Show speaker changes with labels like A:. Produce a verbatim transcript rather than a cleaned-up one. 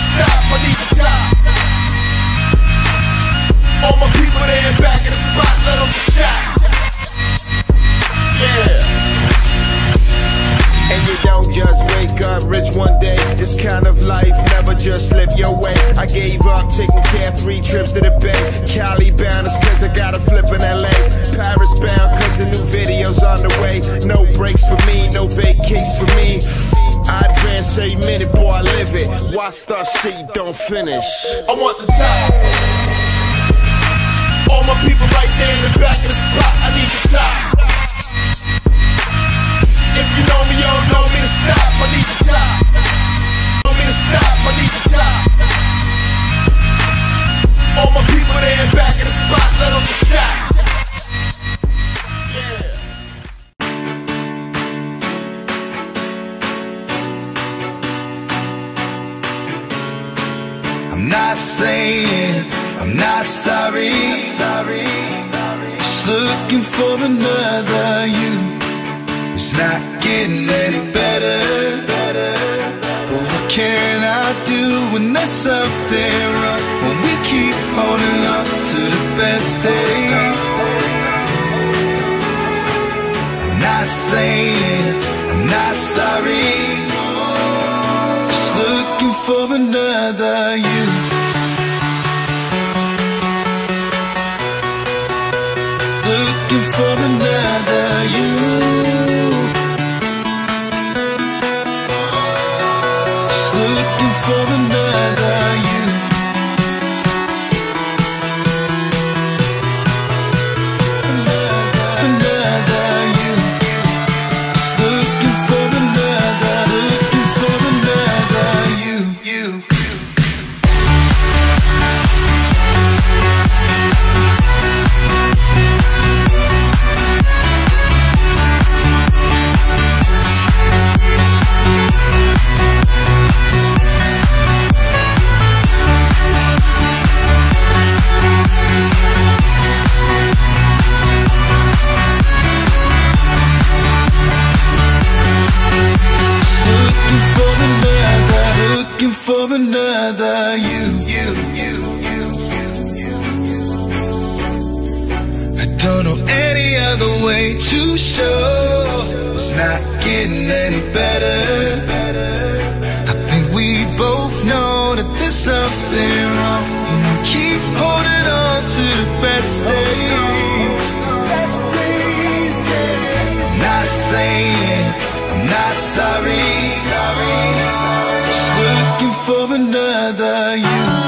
A: to stop, I need to top. All my people there back in the spot, let them get shot. Yeah.
B: And you don't just wake up rich one day. This kind of life never just slip your way. I gave up taking carefree trips to the Bay. Cali bound is cause I got a flip in L A. Paris bound cause the new video's on the way. No breaks for me, no vacates for me. I advance every minute, boy, I live it. Why start shit you don't finish?
A: I want the top. All my people right there in the back of the spot, I need the top. If you know me, you don't know me to stop, I need the top. Know me to stop, I need the top. All my people there back in the spot, let them get shot. Yeah.
C: I'm not saying I'm not sorry, just looking for another you. It's not getting any better, but what can I do when there's something wrong? When we keep holding on to the best days. I'm not saying I'm not sorry, just looking for another you. Looking for another you. Looking for another you. Another, another you. Looking for another, looking for another you, you. For another you, you, you, you, you, you. I don't know any other way to show it's not getting any better. I think we both know that there's something wrong when we keep holding on to the best days. I'm not saying I'm not sorry, looking for another you.